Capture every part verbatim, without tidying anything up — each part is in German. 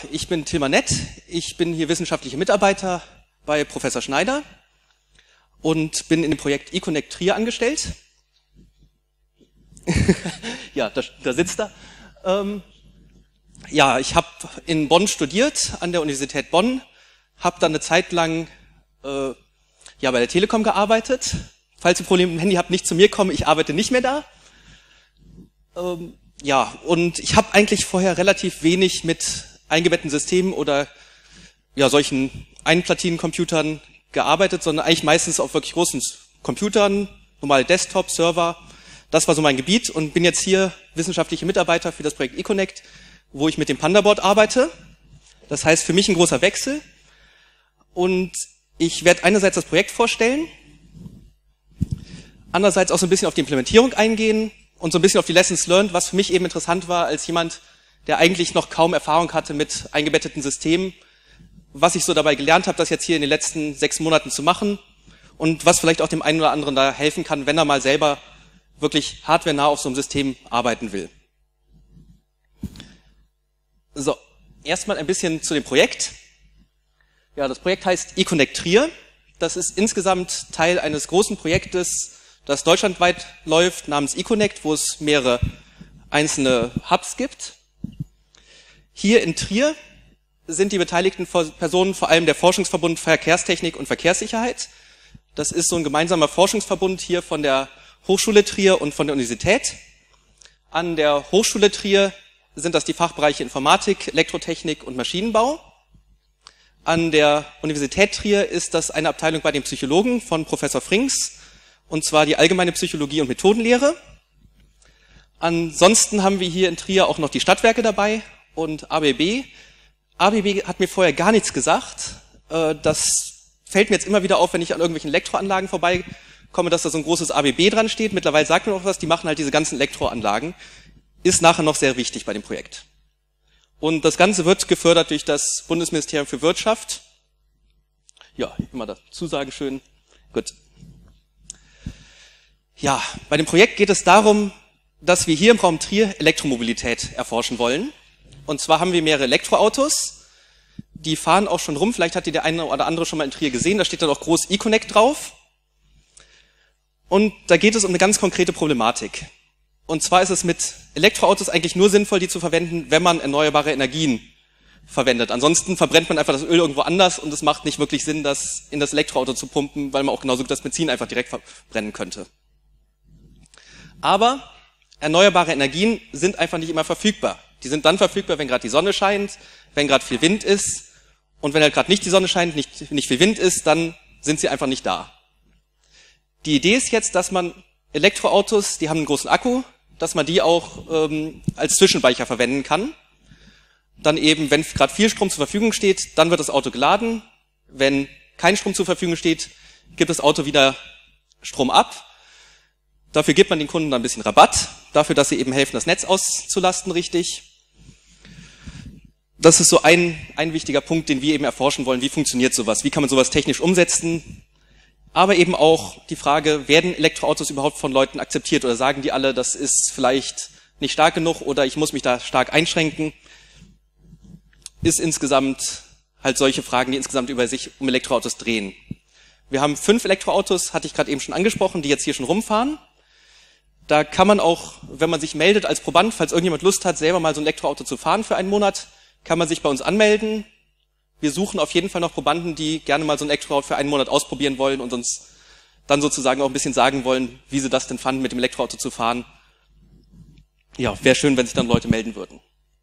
ich bin Tilman Nett, ich bin hier wissenschaftlicher Mitarbeiter bei Professor Schneider und bin in dem Projekt eConnect Trier angestellt. Ja, da, da sitzt er. Ähm, ja, ich habe in Bonn studiert, an der Universität Bonn, habe dann eine Zeit lang äh, ja, bei der Telekom gearbeitet. Falls ihr Probleme mit dem Handy habt, nicht zu mir kommen, ich arbeite nicht mehr da. Ähm, ja, und ich habe eigentlich vorher relativ wenig mit eingebetteten Systemen oder ja, solchen Einplatinencomputern gearbeitet, sondern eigentlich meistens auf wirklich großen Computern, normale Desktop, Server. Das war so mein Gebiet und bin jetzt hier wissenschaftlicher Mitarbeiter für das Projekt eConnect, wo ich mit dem Pandaboard arbeite. Das heißt für mich ein großer Wechsel. Und ich werde einerseits das Projekt vorstellen, andererseits auch so ein bisschen auf die Implementierung eingehen und so ein bisschen auf die Lessons learned, was für mich eben interessant war als jemand, der eigentlich noch kaum Erfahrung hatte mit eingebetteten Systemen, was ich so dabei gelernt habe, das jetzt hier in den letzten sechs Monaten zu machen und was vielleicht auch dem einen oder anderen da helfen kann, wenn er mal selber wirklich hardwarenah auf so einem System arbeiten will. So, erstmal ein bisschen zu dem Projekt. Ja, das Projekt heißt eConnect Trier. Das ist insgesamt Teil eines großen Projektes, das deutschlandweit läuft, namens eConnect, wo es mehrere einzelne Hubs gibt. Hier in Trier sind die beteiligten Personen vor allem der Forschungsverbund Verkehrstechnik und Verkehrssicherheit. Das ist so ein gemeinsamer Forschungsverbund hier von der Hochschule Trier und von der Universität. An der Hochschule Trier sind das die Fachbereiche Informatik, Elektrotechnik und Maschinenbau. An der Universität Trier ist das eine Abteilung bei den Psychologen von Professor Frings, und zwar die allgemeine Psychologie und Methodenlehre. Ansonsten haben wir hier in Trier auch noch die Stadtwerke dabei und A B B. A B B hat mir vorher gar nichts gesagt. Das fällt mir jetzt immer wieder auf, wenn ich an irgendwelchen Elektroanlagen vorbeikomme, dass da so ein großes A B B dran steht. Mittlerweile sagt mir auch was, die machen halt diese ganzen Elektroanlagen. Ist nachher noch sehr wichtig bei dem Projekt. Und das Ganze wird gefördert durch das Bundesministerium für Wirtschaft. Ja, immer dazu sagen schön. Gut. Ja, bei dem Projekt geht es darum, dass wir hier im Raum Trier Elektromobilität erforschen wollen. Und zwar haben wir mehrere Elektroautos. Die fahren auch schon rum. Vielleicht hat die der eine oder andere schon mal in Trier gesehen. Da steht dann auch groß eConnect drauf. Und da geht es um eine ganz konkrete Problematik. Und zwar ist es mit Elektroautos eigentlich nur sinnvoll, die zu verwenden, wenn man erneuerbare Energien verwendet. Ansonsten verbrennt man einfach das Öl irgendwo anders und es macht nicht wirklich Sinn, das in das Elektroauto zu pumpen, weil man auch genauso gut das Benzin einfach direkt verbrennen könnte. Aber erneuerbare Energien sind einfach nicht immer verfügbar. Die sind dann verfügbar, wenn gerade die Sonne scheint, wenn gerade viel Wind ist. Und wenn halt gerade nicht die Sonne scheint, nicht, nicht viel Wind ist, dann sind sie einfach nicht da. Die Idee ist jetzt, dass man Elektroautos, die haben einen großen Akku, dass man die auch ähm, als Zwischenspeicher verwenden kann. Dann eben, wenn gerade viel Strom zur Verfügung steht, dann wird das Auto geladen. Wenn kein Strom zur Verfügung steht, gibt das Auto wieder Strom ab. Dafür gibt man den Kunden dann ein bisschen Rabatt, dafür, dass sie eben helfen, das Netz auszulasten richtig. Das ist so ein, ein wichtiger Punkt, den wir eben erforschen wollen. Wie funktioniert sowas? Wie kann man sowas technisch umsetzen? Aber eben auch die Frage, werden Elektroautos überhaupt von Leuten akzeptiert oder sagen die alle, das ist vielleicht nicht stark genug oder ich muss mich da stark einschränken? Ist insgesamt halt solche Fragen, die insgesamt über sich um Elektroautos drehen. Wir haben fünf Elektroautos, hatte ich gerade eben schon angesprochen, die jetzt hier schon rumfahren. Da kann man auch, wenn man sich meldet als Proband, falls irgendjemand Lust hat, selber mal so ein Elektroauto zu fahren für einen Monat, kann man sich bei uns anmelden. Wir suchen auf jeden Fall noch Probanden, die gerne mal so ein Elektroauto für einen Monat ausprobieren wollen und uns dann sozusagen auch ein bisschen sagen wollen, wie sie das denn fanden, mit dem Elektroauto zu fahren. Ja, wäre schön, wenn sich dann Leute melden würden.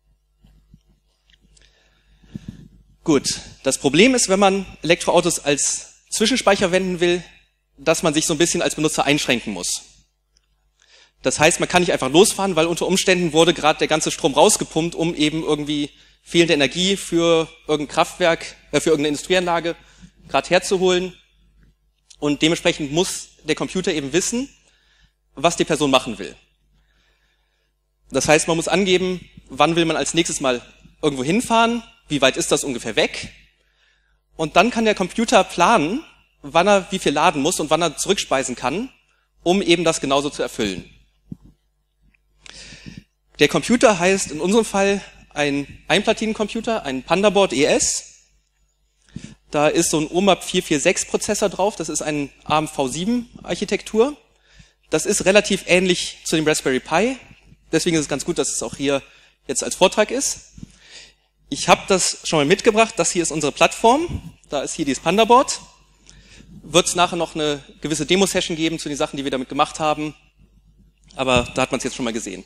Gut, das Problem ist, wenn man Elektroautos als Zwischenspeicher verwenden will, dass man sich so ein bisschen als Benutzer einschränken muss. Das heißt, man kann nicht einfach losfahren, weil unter Umständen wurde gerade der ganze Strom rausgepumpt, um eben irgendwie fehlende Energie für irgendein Kraftwerk, äh, für irgendeine Industrieanlage gerade herzuholen. Und dementsprechend muss der Computer eben wissen, was die Person machen will. Das heißt, man muss angeben, wann will man als nächstes mal irgendwo hinfahren, wie weit ist das ungefähr weg. Und dann kann der Computer planen, wann er wie viel laden muss und wann er zurückspeisen kann, um eben das genauso zu erfüllen. Der Computer heißt in unserem Fall ein Einplatinencomputer, ein Pandaboard E S. Da ist so ein O M A P vier vier sechs Prozessor drauf, das ist ein ARM V sieben Architektur. Das ist relativ ähnlich zu dem Raspberry Pi, deswegen ist es ganz gut, dass es auch hier jetzt als Vortrag ist. Ich habe das schon mal mitgebracht, das hier ist unsere Plattform, da ist hier dieses Pandaboard. Wird es nachher noch eine gewisse Demo-Session geben zu den Sachen, die wir damit gemacht haben, aber da hat man es jetzt schon mal gesehen.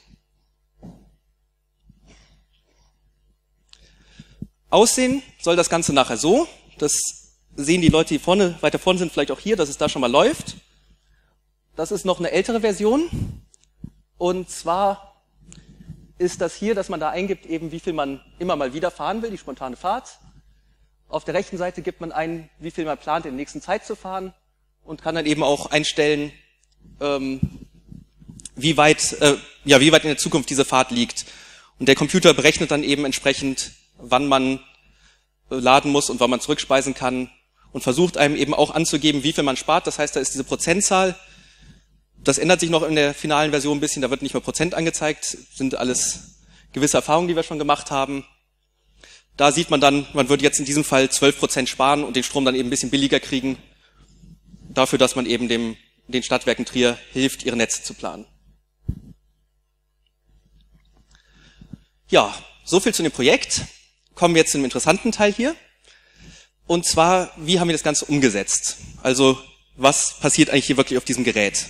Aussehen soll das Ganze nachher so, das sehen die Leute, die vorne, weiter vorne sind, vielleicht auch hier, dass es da schon mal läuft. Das ist noch eine ältere Version und zwar ist das hier, dass man da eingibt, eben wie viel man immer mal wieder fahren will, die spontane Fahrt. Auf der rechten Seite gibt man ein, wie viel man plant, in der nächsten Zeit zu fahren und kann dann eben auch einstellen, ähm, wie weit, äh, ja, wie weit in der Zukunft diese Fahrt liegt. Und der Computer berechnet dann eben entsprechend, wann man äh, laden muss und wann man zurückspeisen kann und versucht einem eben auch anzugeben, wie viel man spart. Das heißt, da ist diese Prozentzahl. Das ändert sich noch in der finalen Version ein bisschen. Da wird nicht mehr Prozent angezeigt. Das sind alles gewisse Erfahrungen, die wir schon gemacht haben. Da sieht man dann, man würde jetzt in diesem Fall zwölf Prozent sparen und den Strom dann eben ein bisschen billiger kriegen. Dafür, dass man eben dem, den Stadtwerken Trier hilft, ihre Netze zu planen. Ja, so viel zu dem Projekt. Kommen wir jetzt zu einem interessanten Teil hier. Und zwar, wie haben wir das Ganze umgesetzt? Also, was passiert eigentlich hier wirklich auf diesem Gerät?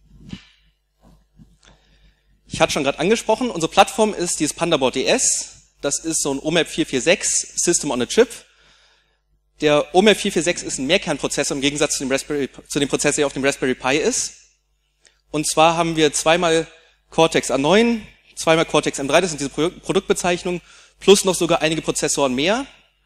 Ich hatte schon gerade angesprochen, unsere Plattform ist dieses Pandaboard E S. Das ist so ein O M A P vier vier sechs System on a Chip. Der O M A P vier vier sechs ist ein Mehrkernprozessor im Gegensatz zu dem, Raspberry, zu dem Prozessor, der auf dem Raspberry Pi ist. Und zwar haben wir zweimal Cortex A neun, zweimal Cortex M drei, das sind diese Pro Produktbezeichnungen, plus noch sogar einige Prozessoren mehr.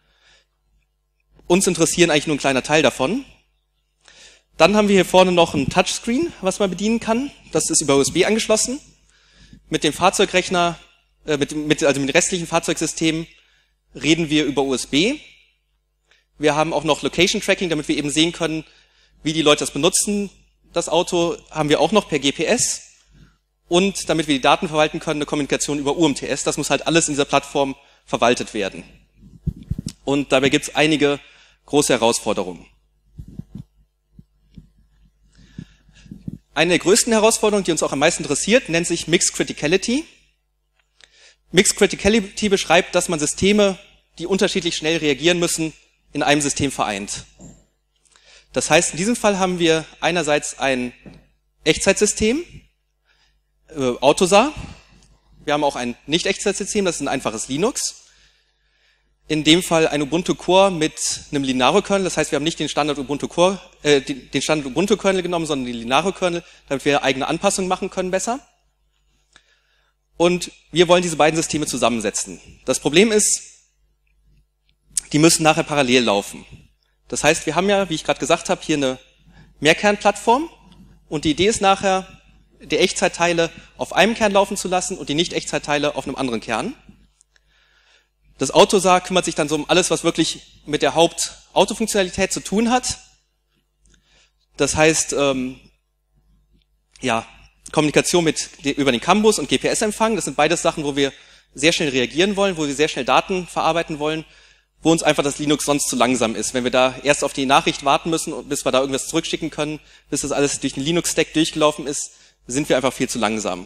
Uns interessieren eigentlich nur ein kleiner Teil davon. Dann haben wir hier vorne noch ein Touchscreen, was man bedienen kann. Das ist über U S B angeschlossen. Mit dem Fahrzeugrechner, äh, mit, dem, mit, also mit dem restlichen Fahrzeugsystem reden wir über U S B. Wir haben auch noch Location Tracking, damit wir eben sehen können, wie die Leute das benutzen. Das Auto haben wir auch noch per G P S. Und damit wir die Daten verwalten können, eine Kommunikation über U M T S. Das muss halt alles in dieser Plattform verwaltet werden. Und dabei gibt es einige große Herausforderungen. Eine der größten Herausforderungen, die uns auch am meisten interessiert, nennt sich Mixed Criticality. Mixed Criticality beschreibt, dass man Systeme, die unterschiedlich schnell reagieren müssen, in einem System vereint. Das heißt, in diesem Fall haben wir einerseits ein Echtzeitsystem, äh, Autosar. Wir haben auch ein Nicht-Echtzeitsystem, das ist ein einfaches Linux. In dem Fall ein Ubuntu Core mit einem Linaro-Kernel. Das heißt, wir haben nicht den Standard Ubuntu Core, äh, den Standard Ubuntu Kernel genommen, sondern den Linaro-Kernel, damit wir eigene Anpassungen machen können besser. Und wir wollen diese beiden Systeme zusammensetzen. Das Problem ist, die müssen nachher parallel laufen. Das heißt, wir haben ja, wie ich gerade gesagt habe, hier eine Mehrkernplattform. Und die Idee ist nachher, die Echtzeitteile auf einem Kern laufen zu lassen und die Nicht-Echtzeitteile auf einem anderen Kern. Das Autosar kümmert sich dann so um alles, was wirklich mit der Hauptautofunktionalität zu tun hat. Das heißt, ähm, ja, Kommunikation mit, über den CAN-Bus und G P S-Empfang, das sind beides Sachen, wo wir sehr schnell reagieren wollen, wo wir sehr schnell Daten verarbeiten wollen, wo uns einfach das Linux sonst zu langsam ist. Wenn wir da erst auf die Nachricht warten müssen, bis wir da irgendwas zurückschicken können, bis das alles durch den Linux-Stack durchgelaufen ist, sind wir einfach viel zu langsam.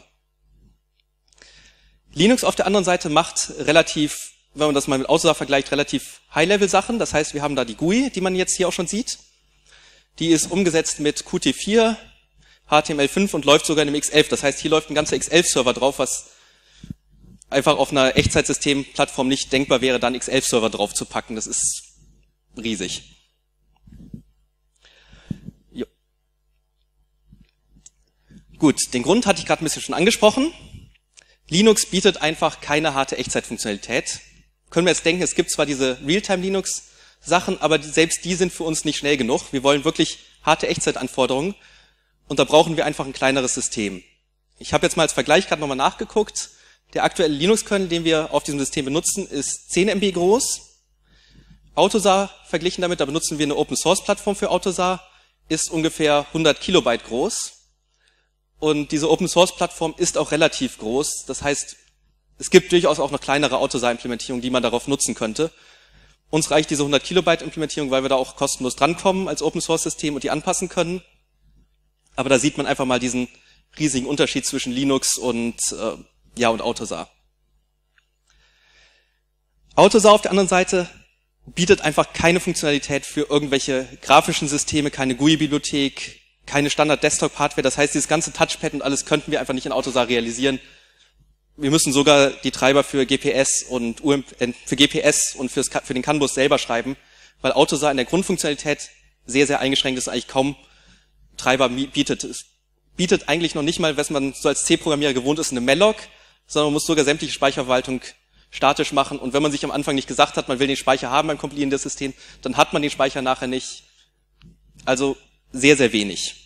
Linux auf der anderen Seite macht relativ, wenn man das mal mit Autosar vergleicht, relativ High-Level-Sachen. Das heißt, wir haben da die G U I, die man jetzt hier auch schon sieht. Die ist umgesetzt mit Qt vier, H T M L fünf und läuft sogar in einem X elf. Das heißt, hier läuft ein ganzer X elf Server drauf, was einfach auf einer Echtzeitsystem-Plattform nicht denkbar wäre, da einen X elf Server drauf zu packen. Das ist riesig. Jo. Gut, den Grund hatte ich gerade ein bisschen schon angesprochen. Linux bietet einfach keine harte Echtzeitfunktionalität. Können wir jetzt denken, es gibt zwar diese Realtime-Linux-Sachen, aber selbst die sind für uns nicht schnell genug. Wir wollen wirklich harte Echtzeitanforderungen und da brauchen wir einfach ein kleineres System. Ich habe jetzt mal als Vergleich gerade nochmal nachgeguckt. Der aktuelle Linux-Kernel, den wir auf diesem System benutzen, ist zehn Megabyte groß. Autosar, verglichen damit, da benutzen wir eine Open-Source-Plattform für Autosar, ist ungefähr hundert Kilobyte groß. Und diese Open-Source-Plattform ist auch relativ groß. Das heißt, es gibt durchaus auch noch kleinere Autosar-Implementierungen, die man darauf nutzen könnte. Uns reicht diese hundert Kilobyte Implementierung, weil wir da auch kostenlos drankommen als Open-Source-System und die anpassen können. Aber da sieht man einfach mal diesen riesigen Unterschied zwischen Linux und, äh, ja, und Autosar. Autosar auf der anderen Seite bietet einfach keine Funktionalität für irgendwelche grafischen Systeme, keine G U I-Bibliothek, keine Standard-Desktop-Hardware. Das heißt, dieses ganze Touchpad und alles könnten wir einfach nicht in Autosar realisieren. Wir müssen sogar die Treiber für G P S und U M, äh, für G P S und fürs, für den CAN Bus selber schreiben, weil Autosar in der Grundfunktionalität sehr, sehr eingeschränkt ist, eigentlich kaum Treiber bietet. Es bietet eigentlich noch nicht mal, was man so als C-Programmierer gewohnt ist, eine Malloc, sondern man muss sogar sämtliche Speicherverwaltung statisch machen. Und wenn man sich am Anfang nicht gesagt hat, man will den Speicher haben beim Kompilieren des Systems, dann hat man den Speicher nachher nicht. Also sehr, sehr wenig.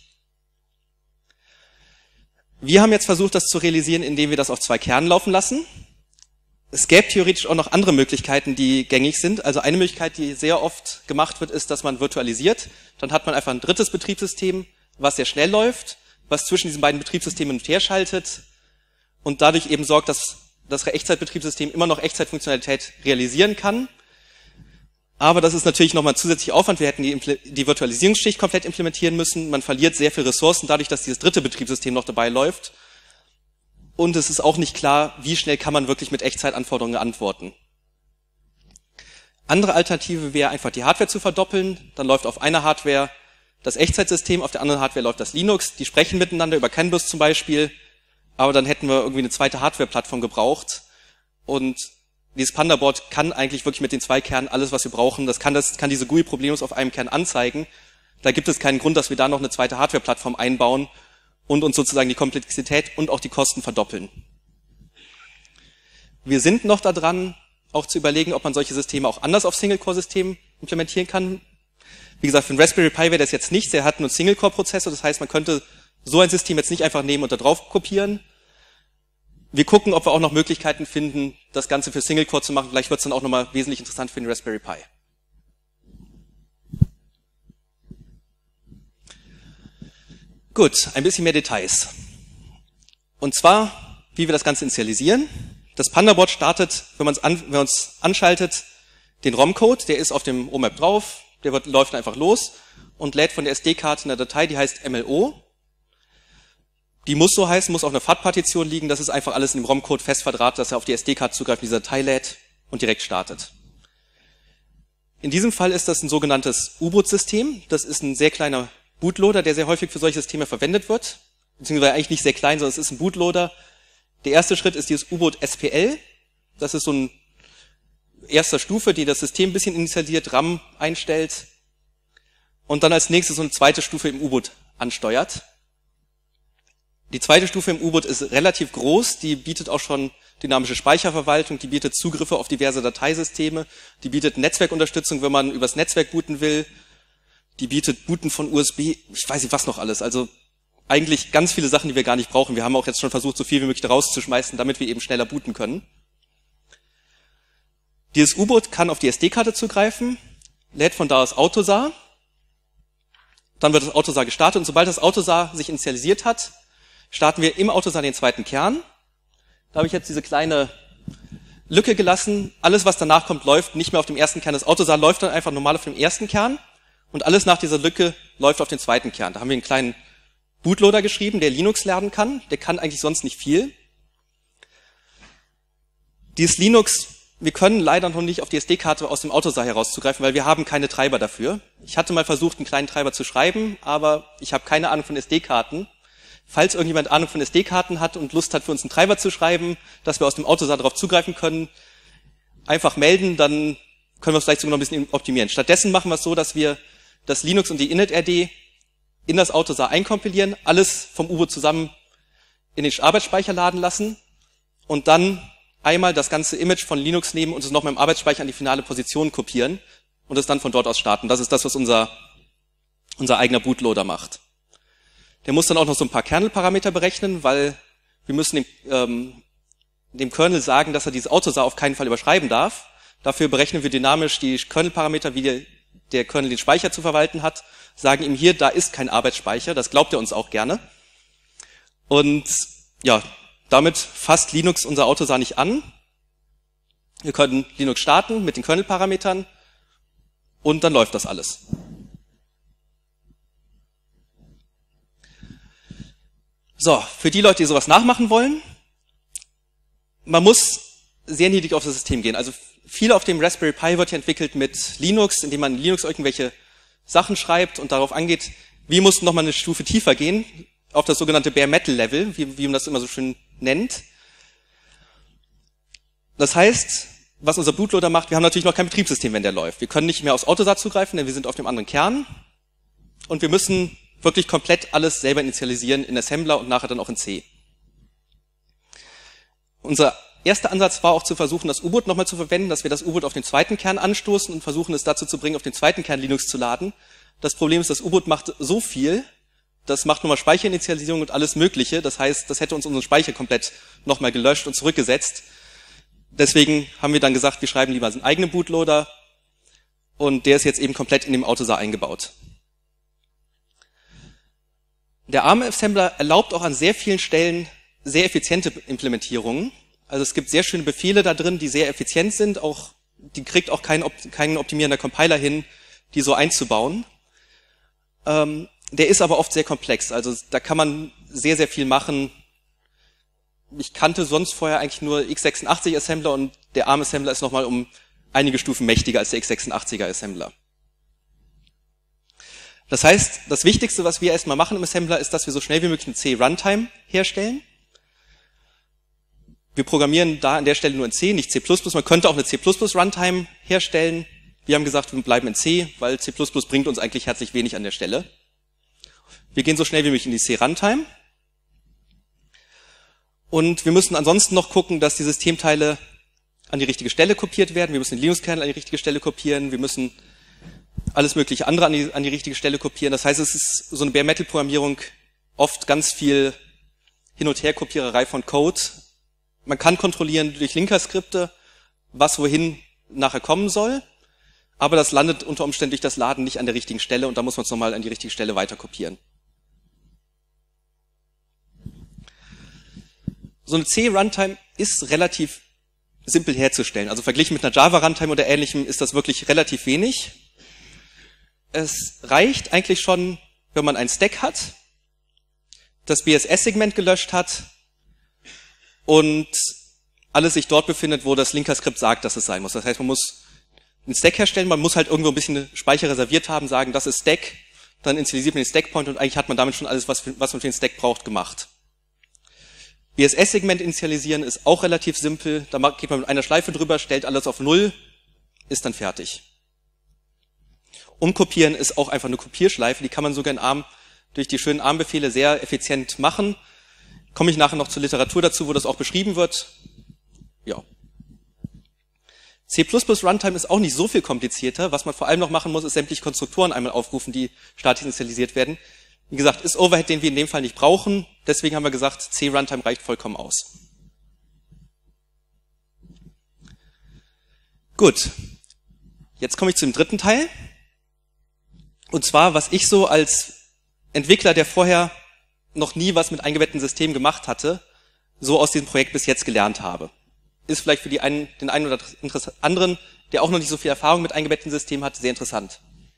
Wir haben jetzt versucht, das zu realisieren, indem wir das auf zwei Kernen laufen lassen. Es gäbe theoretisch auch noch andere Möglichkeiten, die gängig sind. Also eine Möglichkeit, die sehr oft gemacht wird, ist, dass man virtualisiert. Dann hat man einfach ein drittes Betriebssystem, was sehr schnell läuft, was zwischen diesen beiden Betriebssystemen hin und her schaltet und dadurch eben sorgt, dass das Echtzeitbetriebssystem immer noch Echtzeitfunktionalität realisieren kann. Aber das ist natürlich nochmal zusätzlicher Aufwand. Wir hätten die, die Virtualisierungsschicht komplett implementieren müssen. Man verliert sehr viel Ressourcen dadurch, dass dieses dritte Betriebssystem noch dabei läuft. Und es ist auch nicht klar, wie schnell kann man wirklich mit Echtzeitanforderungen antworten. Andere Alternative wäre einfach die Hardware zu verdoppeln. Dann läuft auf einer Hardware das Echtzeitsystem, auf der anderen Hardware läuft das Linux. Die sprechen miteinander über CAN Bus zum Beispiel. Aber dann hätten wir irgendwie eine zweite Hardware-Plattform gebraucht. Und dieses Pandaboard kann eigentlich wirklich mit den zwei Kernen alles, was wir brauchen. Das kann, das kann diese G U I problemlos auf einem Kern anzeigen. Da gibt es keinen Grund, dass wir da noch eine zweite Hardware-Plattform einbauen und uns sozusagen die Komplexität und auch die Kosten verdoppeln. Wir sind noch daran, auch zu überlegen, ob man solche Systeme auch anders auf Single-Core-Systemen implementieren kann. Wie gesagt, für den Raspberry Pi wäre das jetzt nichts. Der hat nur einen Single-Core-Prozessor. Das heißt, man könnte so ein System jetzt nicht einfach nehmen und da drauf kopieren. Wir gucken, ob wir auch noch Möglichkeiten finden, das Ganze für Single-Core zu machen. Vielleicht wird es dann auch nochmal wesentlich interessant für den Raspberry Pi. Gut, ein bisschen mehr Details. Und zwar, wie wir das Ganze initialisieren. Das Pandaboard startet, wenn man es an, wenn man es anschaltet, den ROM-Code, der ist auf dem O M A P drauf, der wird, läuft einfach los und lädt von der S D-Karte eine Datei, die heißt M L O. Die muss so heißen, muss auf einer F A T-Partition liegen, das ist einfach alles in dem ROM-Code fest verdrahtet, dass er auf die S D-Karte zugreift, diese Datei lädt und direkt startet. In diesem Fall ist das ein sogenanntes U-Boot-System. Das ist ein sehr kleiner Bootloader, der sehr häufig für solche Systeme verwendet wird. Beziehungsweise eigentlich nicht sehr klein, sondern es ist ein Bootloader. Der erste Schritt ist dieses U-Boot S P L. Das ist so ein erster Stufe, die das System ein bisschen initialisiert, RAM einstellt und dann als nächstes so eine zweite Stufe im U-Boot ansteuert. Die zweite Stufe im U-Boot ist relativ groß, die bietet auch schon dynamische Speicherverwaltung, die bietet Zugriffe auf diverse Dateisysteme, die bietet Netzwerkunterstützung, wenn man übers Netzwerk booten will, die bietet Booten von U S B, ich weiß nicht was noch alles, also eigentlich ganz viele Sachen, die wir gar nicht brauchen. Wir haben auch jetzt schon versucht, so viel wie möglich da rauszuschmeißen, damit wir eben schneller booten können. Dieses U-Boot kann auf die S D-Karte zugreifen, lädt von da aus Autosar, dann wird das Autosar gestartet und sobald das Autosar sich initialisiert hat, starten wir im Autosar den zweiten Kern. Da habe ich jetzt diese kleine Lücke gelassen. Alles, was danach kommt, läuft nicht mehr auf dem ersten Kern. Das Autosar läuft dann einfach normal auf dem ersten Kern und alles nach dieser Lücke läuft auf den zweiten Kern. Da haben wir einen kleinen Bootloader geschrieben, der Linux lernen kann. Der kann eigentlich sonst nicht viel. Dieses Linux, wir können leider noch nicht auf die S D-Karte aus dem Autosar herauszugreifen, weil wir haben keine Treiber dafür. Ich hatte mal versucht, einen kleinen Treiber zu schreiben, aber ich habe keine Ahnung von S D-Karten. Falls irgendjemand Ahnung von S D-Karten hat und Lust hat, für uns einen Treiber zu schreiben, dass wir aus dem Autosar darauf zugreifen können, einfach melden, dann können wir es vielleicht sogar noch ein bisschen optimieren. Stattdessen machen wir es so, dass wir das Linux und die init-R D in das Autosar einkompilieren, alles vom U-Boot zusammen in den Arbeitsspeicher laden lassen und dann einmal das ganze Image von Linux nehmen und es nochmal im Arbeitsspeicher an die finale Position kopieren und es dann von dort aus starten. Das ist das, was unser, unser eigener Bootloader macht. Der muss dann auch noch so ein paar Kernel-Parameter berechnen, weil wir müssen dem, ähm, dem Kernel sagen, dass er dieses Autosar auf keinen Fall überschreiben darf. Dafür berechnen wir dynamisch die Kernel-Parameter, wie der, der Kernel den Speicher zu verwalten hat, sagen ihm hier, da ist kein Arbeitsspeicher, das glaubt er uns auch gerne. Und ja, Damit fasst Linux unser Autosar nicht an. Wir können Linux starten mit den Kernel-Parametern und dann läuft das alles. So, für die Leute, die sowas nachmachen wollen, man muss sehr niedrig auf das System gehen. Also viel auf dem Raspberry Pi wird ja entwickelt mit Linux, indem man in Linux irgendwelche Sachen schreibt und darauf angeht, wie muss noch mal eine Stufe tiefer gehen, auf das sogenannte Bare Metal Level, wie, wie man das immer so schön nennt. Das heißt, was unser Bootloader macht, wir haben natürlich noch kein Betriebssystem, wenn der läuft. Wir können nicht mehr aufs Autosar zugreifen, denn wir sind auf dem anderen Kern. Und wir müssen wirklich komplett alles selber initialisieren in Assembler und nachher dann auch in C. Unser erster Ansatz war auch zu versuchen, das U-Boot nochmal zu verwenden, dass wir das U-Boot auf den zweiten Kern anstoßen und versuchen es dazu zu bringen, auf den zweiten Kern Linux zu laden. Das Problem ist, das U-Boot macht so viel, das macht nochmal Speicherinitialisierung und alles Mögliche. Das heißt, das hätte uns unseren Speicher komplett nochmal gelöscht und zurückgesetzt. Deswegen haben wir dann gesagt, wir schreiben lieber einen eigenen Bootloader und der ist jetzt eben komplett in dem Autosar eingebaut. Der ARM-Assembler erlaubt auch an sehr vielen Stellen sehr effiziente Implementierungen. Also es gibt sehr schöne Befehle da drin, die sehr effizient sind. Auch die kriegt auch kein, kein optimierender Compiler hin, die so einzubauen. Ähm, der ist aber oft sehr komplex. Also da kann man sehr, sehr viel machen. Ich kannte sonst vorher eigentlich nur x sechsundachtzig Assembler und der ARM-Assembler ist nochmal um einige Stufen mächtiger als der x sechsundachtziger Assembler. Das heißt, das Wichtigste, was wir erstmal machen im Assembler, ist, dass wir so schnell wie möglich eine C-Runtime herstellen. Wir programmieren da an der Stelle nur in C, nicht C plus plus. Man könnte auch eine C plus plus Runtime herstellen. Wir haben gesagt, wir bleiben in C, weil C plus plus bringt uns eigentlich herzlich wenig an der Stelle. Wir gehen so schnell wie möglich in die C-Runtime. Und wir müssen ansonsten noch gucken, dass die Systemteile an die richtige Stelle kopiert werden. Wir müssen den Linux-Kernel an die richtige Stelle kopieren. Wir müssen alles mögliche andere an die, an die richtige Stelle kopieren. Das heißt, es ist so eine Bare-Metal-Programmierung oft ganz viel Hin- und Her-Kopiererei von Code. Man kann kontrollieren durch Linker-Skripte, was wohin nachher kommen soll, aber das landet unter Umständen durch das Laden nicht an der richtigen Stelle und da muss man es nochmal an die richtige Stelle weiter kopieren. So eine C-Runtime ist relativ simpel herzustellen. Also verglichen mit einer Java-Runtime oder ähnlichem ist das wirklich relativ wenig. Es reicht eigentlich schon, wenn man einen Stack hat, das B S S-Segment gelöscht hat und alles sich dort befindet, wo das Linker-Skript sagt, dass es sein muss. Das heißt, man muss einen Stack herstellen, man muss halt irgendwo ein bisschen Speicher reserviert haben, sagen, das ist Stack, dann initialisiert man den Stackpoint und eigentlich hat man damit schon alles, was, was man für den Stack braucht, gemacht. B S S-Segment initialisieren ist auch relativ simpel, da geht man mit einer Schleife drüber, stellt alles auf Null, ist dann fertig. Umkopieren ist auch einfach eine Kopierschleife, die kann man sogar in ARM durch die schönen ARM-Befehle sehr effizient machen. Komme ich nachher noch zur Literatur dazu, wo das auch beschrieben wird. Ja. C plus plus Runtime ist auch nicht so viel komplizierter. Was man vor allem noch machen muss, ist sämtliche Konstruktoren einmal aufrufen, die statisch initialisiert werden. Wie gesagt, ist Overhead, den wir in dem Fall nicht brauchen. Deswegen haben wir gesagt, C-Runtime reicht vollkommen aus. Gut. Jetzt komme ich zum dritten Teil. Und zwar, was ich so als Entwickler, der vorher noch nie was mit eingebetteten Systemen gemacht hatte, so aus diesem Projekt bis jetzt gelernt habe. Ist vielleicht für die einen, den einen oder anderen, der auch noch nicht so viel Erfahrung mit eingebetteten Systemen hat, sehr interessant.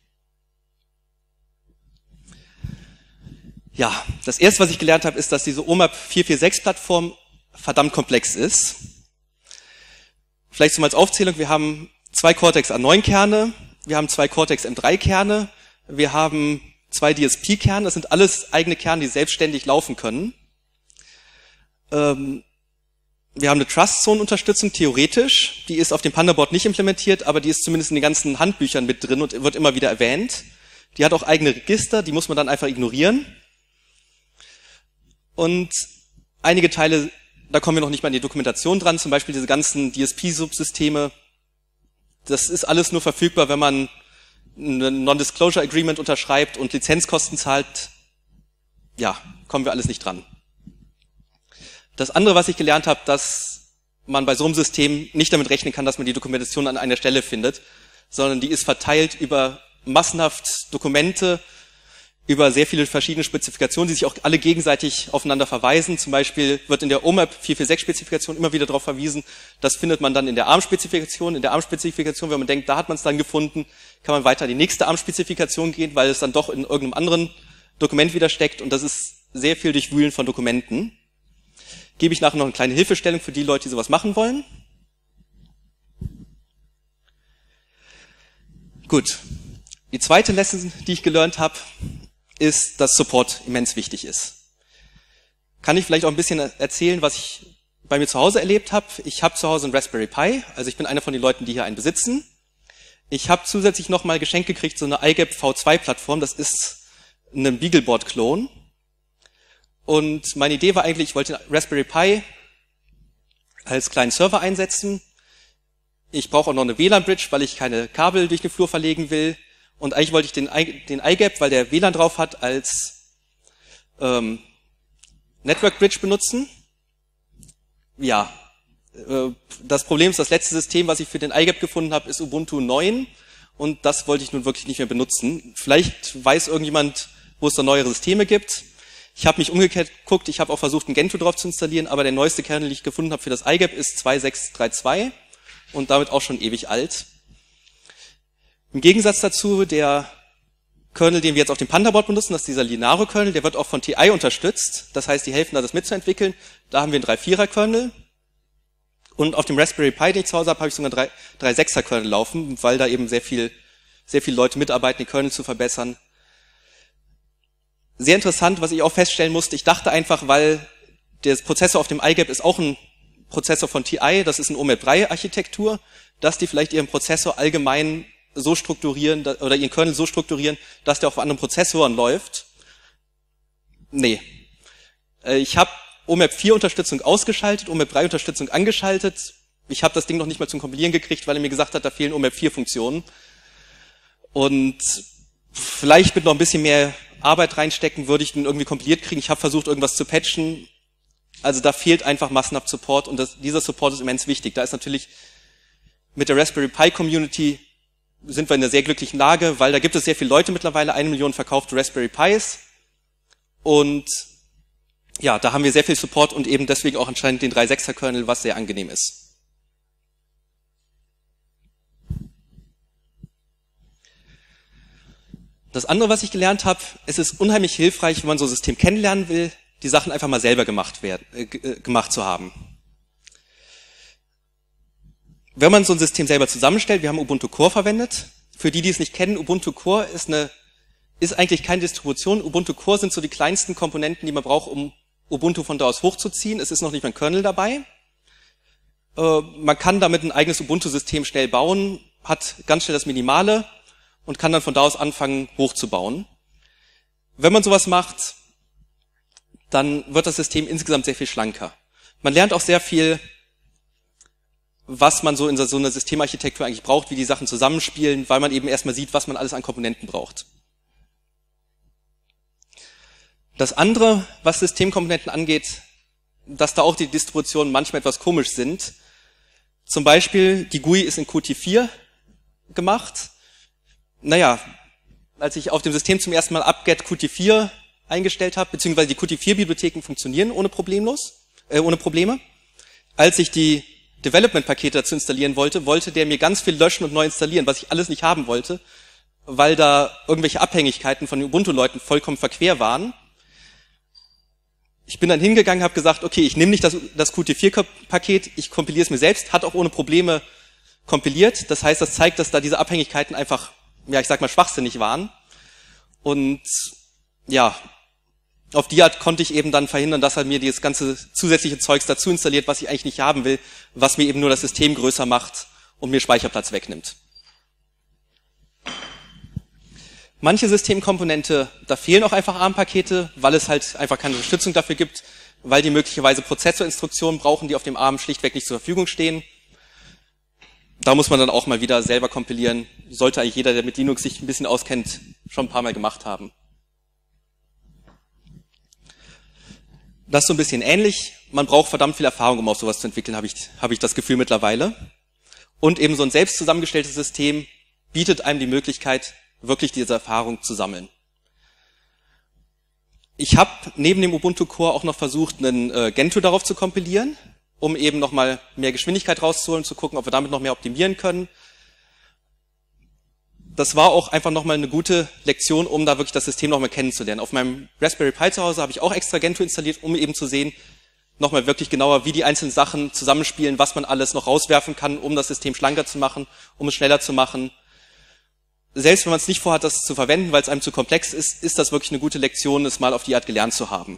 Ja, das erste, was ich gelernt habe, ist, dass diese O M A P vier vier sechs Plattform verdammt komplex ist. Vielleicht so mal als Aufzählung, wir haben zwei Cortex A neun Kerne, wir haben zwei Cortex M drei Kerne, wir haben zwei D S P-Kerne, das sind alles eigene Kerne, die selbstständig laufen können. Ähm, wir haben eine Trust-Zone-Unterstützung, theoretisch. Die ist auf dem Pandaboard nicht implementiert, aber die ist zumindest in den ganzen Handbüchern mit drin und wird immer wieder erwähnt. Die hat auch eigene Register, die muss man dann einfach ignorieren. Und einige Teile, da kommen wir noch nicht mal in die Dokumentation dran, zum Beispiel diese ganzen D S P-Subsysteme. Das ist alles nur verfügbar, wenn man ein Non-Disclosure Agreement unterschreibt und Lizenzkosten zahlt. Ja, kommen wir alles nicht dran. Das andere, was ich gelernt habe, dass man bei so einem System nicht damit rechnen kann, dass man die Dokumentation an einer Stelle findet, sondern die ist verteilt über massenhaft Dokumente, über sehr viele verschiedene Spezifikationen, die sich auch alle gegenseitig aufeinander verweisen. Zum Beispiel wird in der O M A P vier vier sechs Spezifikation immer wieder darauf verwiesen. Das findet man dann in der ARM-Spezifikation. In der ARM-Spezifikation, wenn man denkt, da hat man es dann gefunden, kann man weiter in die nächste ARM-Spezifikation gehen, weil es dann doch in irgendeinem anderen Dokument wieder steckt. Und das ist sehr viel Durchwühlen von Dokumenten. Gebe ich nachher noch eine kleine Hilfestellung für die Leute, die sowas machen wollen. Gut. Die zweite Lesson, die ich gelernt habe, ist, dass Support immens wichtig ist. Kann ich vielleicht auch ein bisschen erzählen, was ich bei mir zu Hause erlebt habe. Ich habe zu Hause einen Raspberry Pi, also ich bin einer von den Leuten, die hier einen besitzen. Ich habe zusätzlich noch mal geschenkt gekriegt so eine iGap V zwei Plattform, das ist ein Beagleboard-Klon. Und meine Idee war eigentlich, ich wollte den Raspberry Pi als kleinen Server einsetzen. Ich brauche auch noch eine W L A N-Bridge, weil ich keine Kabel durch den Flur verlegen will. Und eigentlich wollte ich den, den iGap, weil der W L A N drauf hat, als ähm, Network Bridge benutzen. Ja, äh, das Problem ist, das letzte System, was ich für den iGap gefunden habe, ist Ubuntu neun. Und das wollte ich nun wirklich nicht mehr benutzen. Vielleicht weiß irgendjemand, wo es da neuere Systeme gibt. Ich habe mich umgekehrt geguckt, ich habe auch versucht, ein Gentoo drauf zu installieren, aber der neueste Kernel, den ich gefunden habe für das iGap, ist zwei Punkt sechs Punkt zweiunddreißig und damit auch schon ewig alt. Im Gegensatz dazu, der Kernel, den wir jetzt auf dem Pandaboard benutzen, das ist dieser Linaro-Kernel, der wird auch von T I unterstützt. Das heißt, die helfen da, das mitzuentwickeln. Da haben wir einen drei Punkt vierer Kernel. Und auf dem Raspberry Pi, den ich zu Hause habe, habe ich sogar einen drei Punkt sechser Kernel laufen, weil da eben sehr viel, sehr viele Leute mitarbeiten, die Kernel zu verbessern. Sehr interessant, was ich auch feststellen musste. Ich dachte einfach, weil der Prozessor auf dem iGap ist auch ein Prozessor von T I, das ist eine O M A P drei Architektur, dass die vielleicht ihren Prozessor allgemein so strukturieren oder ihren Kernel so strukturieren, dass der auf anderen Prozessoren läuft. Nee. Ich habe O M A P vier Unterstützung ausgeschaltet, O M A P drei Unterstützung angeschaltet. Ich habe das Ding noch nicht mal zum Kompilieren gekriegt, weil er mir gesagt hat, da fehlen O M A P vier Funktionen. Und vielleicht mit noch ein bisschen mehr Arbeit reinstecken, würde ich den irgendwie kompiliert kriegen. Ich habe versucht, irgendwas zu patchen. Also da fehlt einfach massenhaft Support und das, dieser Support ist immens wichtig. Da ist natürlich mit der Raspberry Pi Community sind wir in einer sehr glücklichen Lage, weil da gibt es sehr viele Leute mittlerweile, eine Million verkaufte Raspberry Pis. Und ja, da haben wir sehr viel Support und eben deswegen auch anscheinend den drei Punkt sechser Kernel, was sehr angenehm ist. Das andere, was ich gelernt habe, es ist unheimlich hilfreich, wenn man so ein System kennenlernen will, die Sachen einfach mal selber gemacht werden, äh, gemacht zu haben. Wenn man so ein System selber zusammenstellt, wir haben Ubuntu Core verwendet. Für die, die es nicht kennen, Ubuntu Core ist eine, ist eigentlich keine Distribution. Ubuntu Core sind so die kleinsten Komponenten, die man braucht, um Ubuntu von da aus hochzuziehen. Es ist noch nicht mal ein Kernel dabei. Äh, man kann damit ein eigenes Ubuntu-System schnell bauen, hat ganz schnell das Minimale und kann dann von da aus anfangen, hochzubauen. Wenn man sowas macht, dann wird das System insgesamt sehr viel schlanker. Man lernt auch sehr viel, was man so in so einer Systemarchitektur eigentlich braucht, wie die Sachen zusammenspielen, weil man eben erstmal sieht, was man alles an Komponenten braucht. Das andere, was Systemkomponenten angeht, dass da auch die Distributionen manchmal etwas komisch sind. Zum Beispiel, die G U I ist in Qt vier gemacht. Naja, als ich auf dem System zum ersten Mal apt-get Qt vier eingestellt habe, beziehungsweise die Qt vier Bibliotheken funktionieren ohne problemlos, äh, ohne Probleme. Als ich die Development-Pakete dazu installieren wollte, wollte der mir ganz viel löschen und neu installieren, was ich alles nicht haben wollte, weil da irgendwelche Abhängigkeiten von den Ubuntu-Leuten vollkommen verquer waren. Ich bin dann hingegangen, habe gesagt, okay, ich nehme nicht das, das Qt vier Paket, ich kompiliere es mir selbst, hat auch ohne Probleme kompiliert. Das heißt, das zeigt, dass da diese Abhängigkeiten einfach, ja, ich sag mal, schwachsinnig waren. Und ja, auf die Art konnte ich eben dann verhindern, dass er mir dieses ganze zusätzliche Zeugs dazu installiert, was ich eigentlich nicht haben will, was mir eben nur das System größer macht und mir Speicherplatz wegnimmt. Manche Systemkomponente, da fehlen auch einfach ARM-Pakete, weil es halt einfach keine Unterstützung dafür gibt, weil die möglicherweise Prozessorinstruktionen brauchen, die auf dem ARM schlichtweg nicht zur Verfügung stehen. Da muss man dann auch mal wieder selber kompilieren. Sollte eigentlich jeder, der mit Linux sich ein bisschen auskennt, schon ein paar Mal gemacht haben. Das ist so ein bisschen ähnlich. Man braucht verdammt viel Erfahrung, um auf sowas zu entwickeln, habe ich, habe ich das Gefühl mittlerweile. Und eben so ein selbst zusammengestelltes System bietet einem die Möglichkeit, wirklich diese Erfahrung zu sammeln. Ich habe neben dem Ubuntu Core auch noch versucht, einen äh, Gentoo darauf zu kompilieren, um eben nochmal mehr Geschwindigkeit rauszuholen, zu gucken, ob wir damit noch mehr optimieren können. Das war auch einfach nochmal eine gute Lektion, um da wirklich das System nochmal kennenzulernen. Auf meinem Raspberry Pi zu Hause habe ich auch extra Gentoo installiert, um eben zu sehen, nochmal wirklich genauer, wie die einzelnen Sachen zusammenspielen, was man alles noch rauswerfen kann, um das System schlanker zu machen, um es schneller zu machen. Selbst wenn man es nicht vorhat, das zu verwenden, weil es einem zu komplex ist, ist das wirklich eine gute Lektion, es mal auf die Art gelernt zu haben.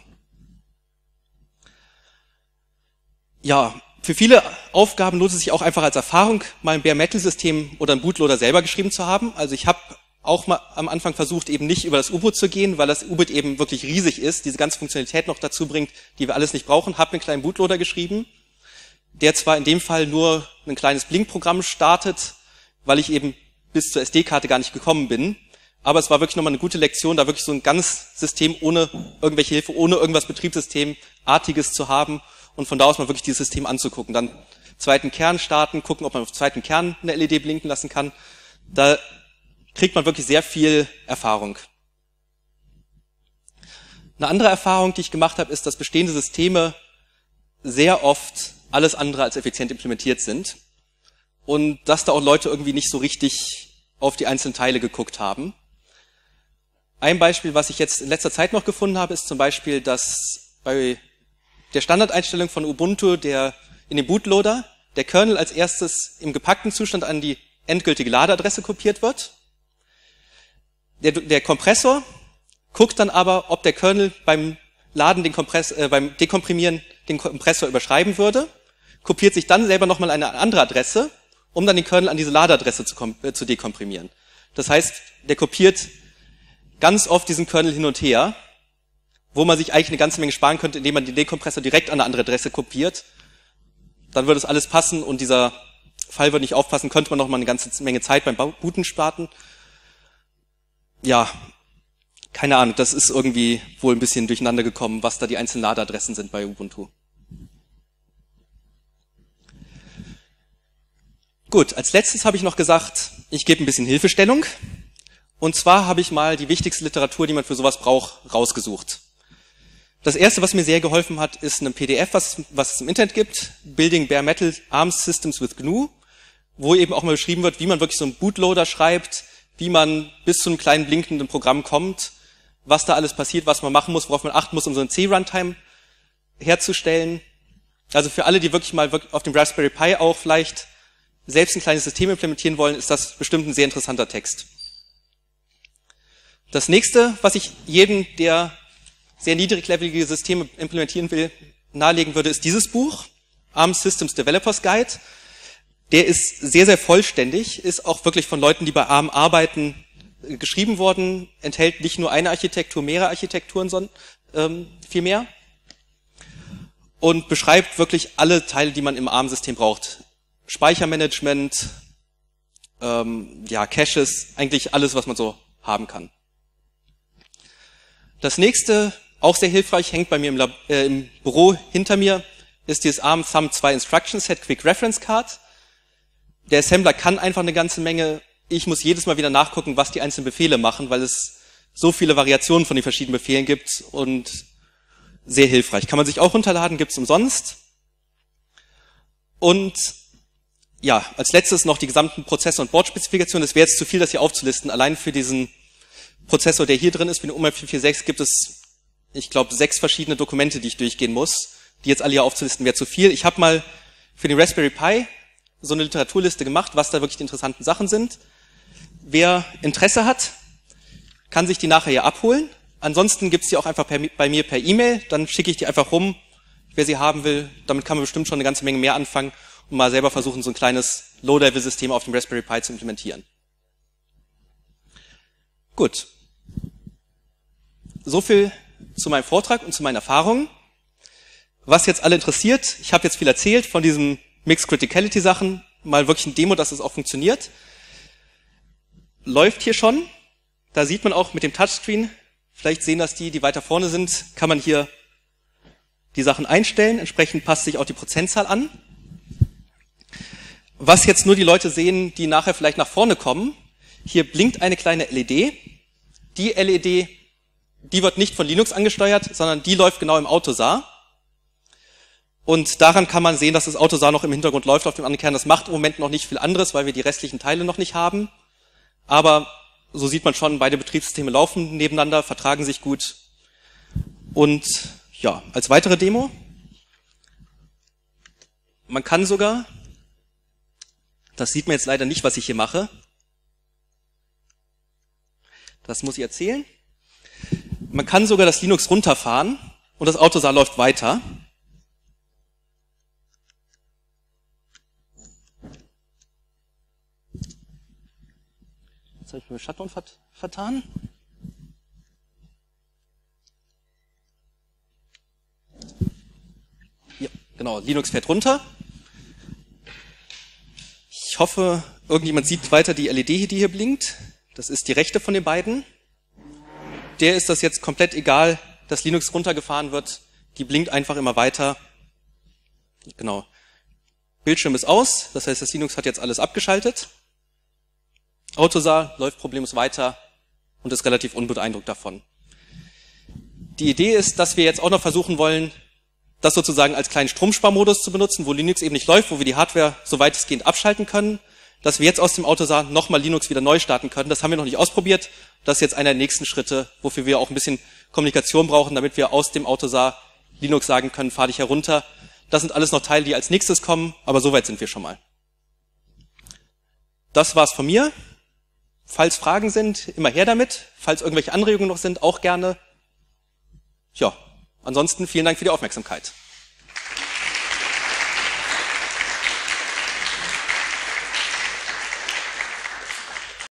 Ja, für viele Aufgaben lohnt es sich auch einfach als Erfahrung, mal ein Bare-Metal-System oder ein Bootloader selber geschrieben zu haben. Also ich habe auch mal am Anfang versucht, eben nicht über das U-Boot zu gehen, weil das U-Boot eben wirklich riesig ist, diese ganze Funktionalität noch dazu bringt, die wir alles nicht brauchen. Habe einen kleinen Bootloader geschrieben, der zwar in dem Fall nur ein kleines Blink-Programm startet, weil ich eben bis zur S D-Karte gar nicht gekommen bin. Aber es war wirklich nochmal eine gute Lektion, da wirklich so ein ganz System ohne irgendwelche Hilfe, ohne irgendwas Betriebssystemartiges zu haben und von da aus mal wirklich dieses System anzugucken. Dann zweiten Kern starten, gucken, ob man auf zweiten Kern eine L E D blinken lassen kann. Da kriegt man wirklich sehr viel Erfahrung. Eine andere Erfahrung, die ich gemacht habe, ist, dass bestehende Systeme sehr oft alles andere als effizient implementiert sind und dass da auch Leute irgendwie nicht so richtig auf die einzelnen Teile geguckt haben. Ein Beispiel, was ich jetzt in letzter Zeit noch gefunden habe, ist zum Beispiel, dass bei der Standardeinstellung von Ubuntu, der in dem Bootloader, der Kernel als erstes im gepackten Zustand an die endgültige Ladeadresse kopiert wird. Der, der Kompressor guckt dann aber, ob der Kernel beim Laden den Kompress, äh, beim Dekomprimieren den Kompressor überschreiben würde, kopiert sich dann selber nochmal eine andere Adresse, um dann den Kernel an diese Ladeadresse zu, äh, zu dekomprimieren. Das heißt, der kopiert ganz oft diesen Kernel hin und her, wo man sich eigentlich eine ganze Menge sparen könnte, indem man den Dekompressor direkt an eine andere Adresse kopiert. Dann würde es alles passen und dieser Fall würde nicht aufpassen, könnte man noch mal eine ganze Menge Zeit beim Booten sparen. Ja, keine Ahnung, das ist irgendwie wohl ein bisschen durcheinander gekommen, was da die einzelnen Ladeadressen sind bei Ubuntu. Gut, als letztes habe ich noch gesagt, ich gebe ein bisschen Hilfestellung. Und zwar habe ich mal die wichtigste Literatur, die man für sowas braucht, rausgesucht. Das erste, was mir sehr geholfen hat, ist ein P D F, was, was es im Internet gibt, Building Bare Metal ARM Systems with G N U, wo eben auch mal beschrieben wird, wie man wirklich so einen Bootloader schreibt, wie man bis zu einem kleinen blinkenden Programm kommt, was da alles passiert, was man machen muss, worauf man achten muss, um so ein C-Runtime herzustellen. Also für alle, die wirklich mal auf dem Raspberry Pi auch vielleicht selbst ein kleines System implementieren wollen, ist das bestimmt ein sehr interessanter Text. Das nächste, was ich jedem, der sehr niedriglevelige Systeme implementieren will, nahelegen würde, ist dieses Buch, ARM Systems Developers Guide. Der ist sehr, sehr vollständig, ist auch wirklich von Leuten, die bei ARM arbeiten, geschrieben worden, enthält nicht nur eine Architektur, mehrere Architekturen, sondern ähm, viel mehr und beschreibt wirklich alle Teile, die man im ARM-System braucht. Speichermanagement, ähm, ja, Caches, eigentlich alles, was man so haben kann. Das nächste, auch sehr hilfreich, hängt bei mir im, Lab, äh, im Büro hinter mir, ist dieses ARM Thumb zwei Instruction Set Quick Reference Card. Der Assembler kann einfach eine ganze Menge. Ich muss jedes Mal wieder nachgucken, was die einzelnen Befehle machen, weil es so viele Variationen von den verschiedenen Befehlen gibt und sehr hilfreich. Kann man sich auch runterladen, gibt's umsonst. Und ja, als letztes noch die gesamten Prozessor- und Boardspezifikationen. Es wäre jetzt zu viel, das hier aufzulisten. Allein für diesen Prozessor, der hier drin ist, für den U M vier vier sechs, gibt es, ich glaube, sechs verschiedene Dokumente, die ich durchgehen muss. Die jetzt alle hier aufzulisten, wäre zu viel. Ich habe mal für den Raspberry Pi so eine Literaturliste gemacht, was da wirklich die interessanten Sachen sind. Wer Interesse hat, kann sich die nachher hier abholen. Ansonsten gibt's die auch einfach per, bei mir per E-Mail. Dann schicke ich die einfach rum, wer sie haben will. Damit kann man bestimmt schon eine ganze Menge mehr anfangen und mal selber versuchen, so ein kleines Low-Level-System auf dem Raspberry Pi zu implementieren. Gut. So viel zu meinem Vortrag und zu meinen Erfahrungen. Was jetzt alle interessiert, ich habe jetzt viel erzählt von diesen Mixed Criticality Sachen, mal wirklich ein Demo, dass es auch funktioniert. Läuft hier schon. Da sieht man auch mit dem Touchscreen, vielleicht sehen das die, die weiter vorne sind, kann man hier die Sachen einstellen. Entsprechend passt sich auch die Prozentzahl an. Was jetzt nur die Leute sehen, die nachher vielleicht nach vorne kommen, hier blinkt eine kleine L E D. Die L E D die wird nicht von Linux angesteuert, sondern die läuft genau im Autosar. Und daran kann man sehen, dass das Autosar noch im Hintergrund läuft auf dem anderen Kern. Das macht im Moment noch nicht viel anderes, weil wir die restlichen Teile noch nicht haben. Aber so sieht man schon, beide Betriebssysteme laufen nebeneinander, vertragen sich gut. Und ja, als weitere Demo, man kann sogar, das sieht man jetzt leider nicht, was ich hier mache, das muss ich erzählen, man kann sogar das Linux runterfahren und das Autosar läuft weiter. Jetzt habe ich mir Shutdown vertan. Ja, genau, Linux fährt runter. Ich hoffe, irgendjemand sieht weiter die L E D, die hier blinkt. Das ist die rechte von den beiden. Der ist das jetzt komplett egal, dass Linux runtergefahren wird. Die blinkt einfach immer weiter. Genau. Bildschirm ist aus, das heißt, das Linux hat jetzt alles abgeschaltet. Autosar läuft problemlos weiter und ist relativ unbeeindruckt davon. Die Idee ist, dass wir jetzt auch noch versuchen wollen, das sozusagen als kleinen Stromsparmodus zu benutzen, wo Linux eben nicht läuft, wo wir die Hardware so weitestgehend abschalten können, dass wir jetzt aus dem Autosar nochmal Linux wieder neu starten können. Das haben wir noch nicht ausprobiert. Das ist jetzt einer der nächsten Schritte, wofür wir auch ein bisschen Kommunikation brauchen, damit wir aus dem Autosar Linux sagen können, fahr dich herunter. Das sind alles noch Teile, die als nächstes kommen, aber soweit sind wir schon mal. Das war's von mir. Falls Fragen sind, immer her damit. Falls irgendwelche Anregungen noch sind, auch gerne. Ja, ansonsten vielen Dank für die Aufmerksamkeit.